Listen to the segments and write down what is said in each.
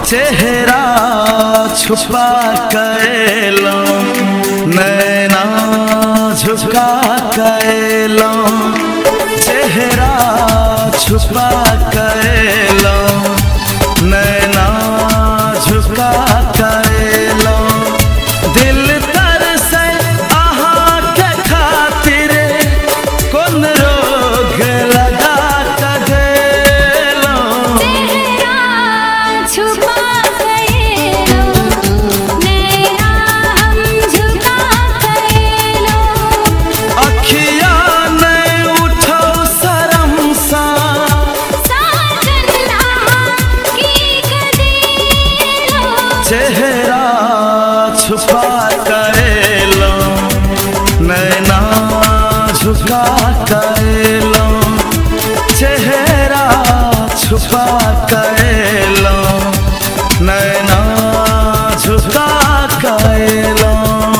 चेहरा छुपा कर लो, नैना झुका कर लो, चेहरा छुपा कर लो, नैना झुका कर लो, दिल तरसे आहा के खातिर कौन रोग लगा कर लो, चेहरा छुपा कर लो, नैना हम झुका कर लो, अखिया ने उठो शर्म सा, साजन की कदीलो, चेहरा छुपा कर लो, नैना झुका कर लो, चेहरा छुपा कर लो, नैना झुका कर लो।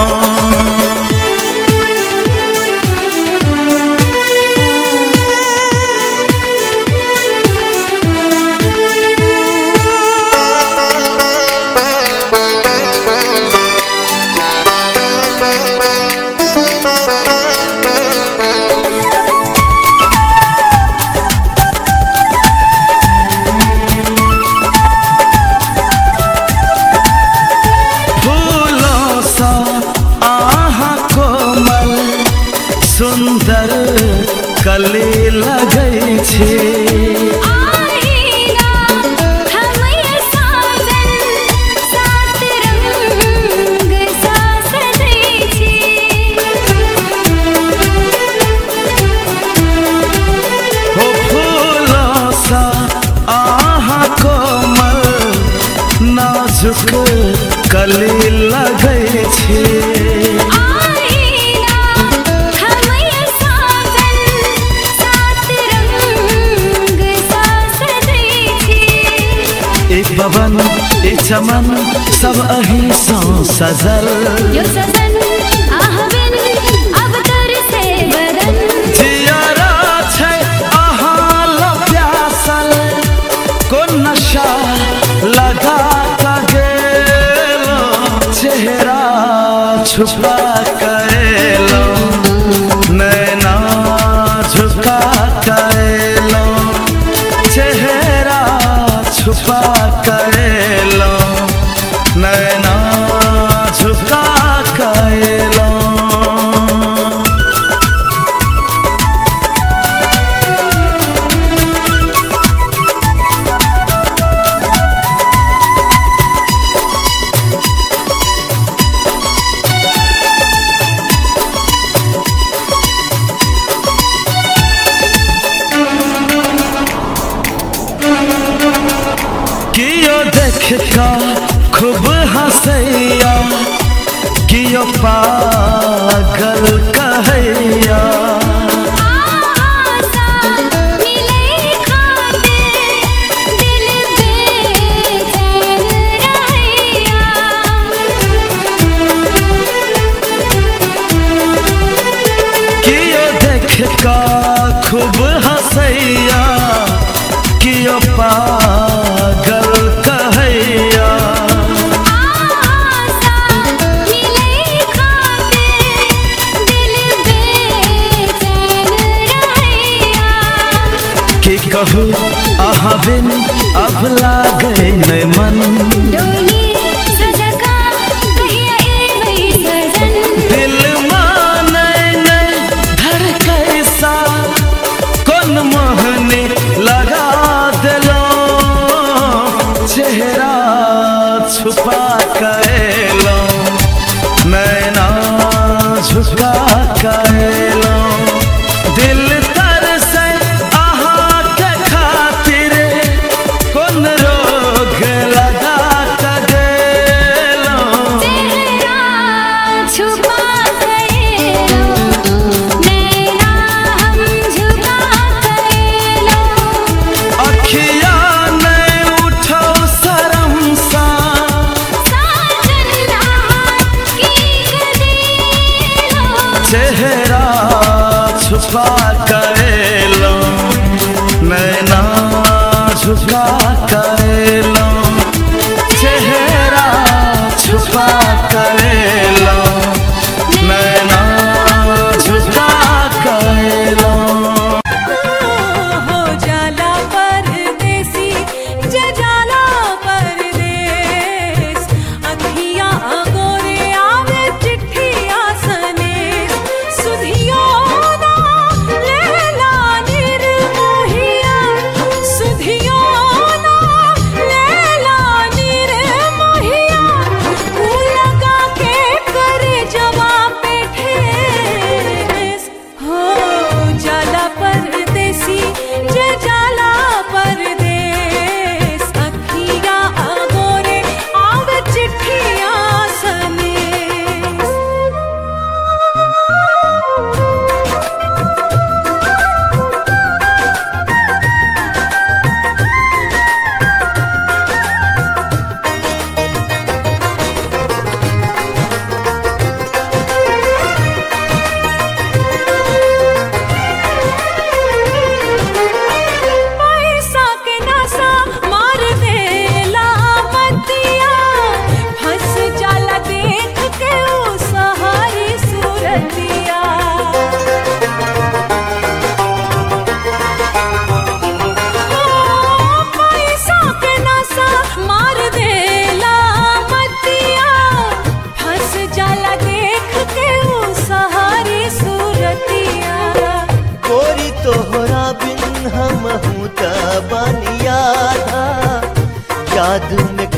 सुंदर कली लगै छै, आईना हमय साजन सात रंग सा सजै छी, हो फूलों सा आहा कोमल नाजुक कली लगै छै, पवन ए चमन सब अही सौ सजल, यो सजन आहबिन अब तर से बदन, जियारा छै आहा लो प्यासल, को नशा लगा का गेलो, चेहरा छुपा कर लो, नैना झुका कर लो, चेहरा छुपा कर लो, नैना झुका कर लो। कियो देख का खूब हंसैया, कियो पागल कहैया, आशा मिले खातिर दिल बेचैन रहैया, कियो देख का खूब हंसैया, कियो पागल कहैया, आशा मिले खातिर दिल बेचैन रहैया, कि कहू आहा बिन अब लागे नै मन, डोली सजका कहिया एबै सजन, दिल मानै नै धड़कै सा कोन मोहनी लगा देलो, चेहरा छुपा कर लो, नैना झुका कर लो, दिल तरसे आहा के खातिर कौन रोग लगा कर लो, चेहरा छुपा कर लो, नैना हम झुका कर लो, अखिया ने उठो शर्म सा, साजन की कदीलो, चेहरा छुपा कर लो, नैना झुका कर लो,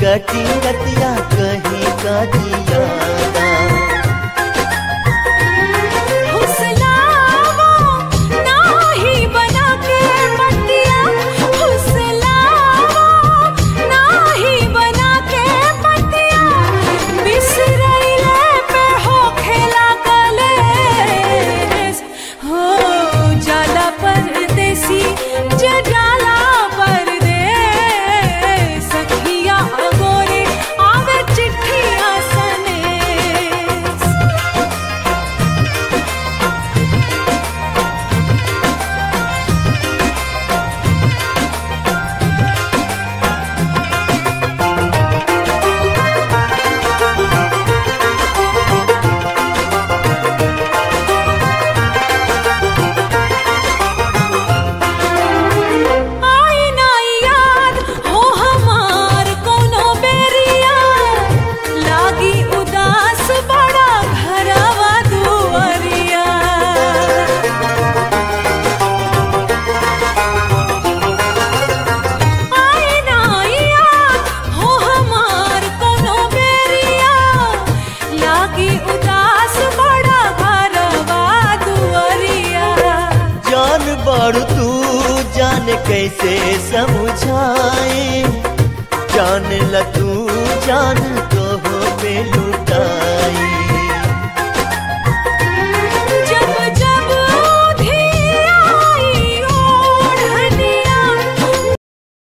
कटी रतिया कहीं का जियादा। फुसलावा नाही बना के पतिया, फुसलावा नाही बना के पतिया, बिसरैले पे हो खेला कलेस। हो जाला परदेसी जे जाला परदेस, सखिया गोरी आवे चिट्ठिया सनेस। आई ना याद हो हमार कोनो बेरिया, लागी उदास बड़ा घरवा दुआरिया। आई ना याद हो हमार कोनो बेरिया, लागी उदास बड़ा घरवा दुआरिया। जान बारू तू जान कैसे समझाए, जान ल तू जान तो हो पे लुटाई।